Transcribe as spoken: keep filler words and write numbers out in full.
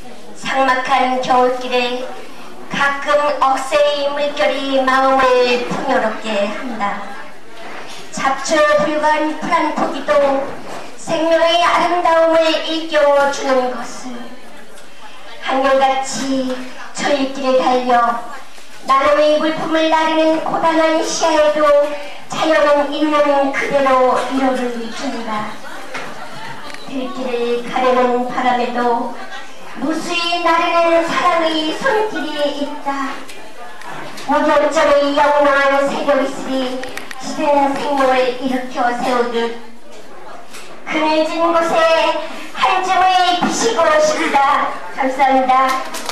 삭막한 겨울길에 가끔 억새의 물결이 마음을 풍요롭게 한다. 잡초불관 푸른 포기도 생명의 아름다움을 일깨워주는 것을 한결같이 저일길에 달려 나눔의 물품을 나르는 고단한 시야에도 자연은 있는 그대로 위로를 준다. 들길을 가르는 바람에도 무수히 나르는 사랑의 손길이 있다. 무결점의 영롱한 새벽이슬이 시든 생명을 일으켜 세우듯 그늘진 곳에 한 줌의 비시고 싶다. 감사합니다.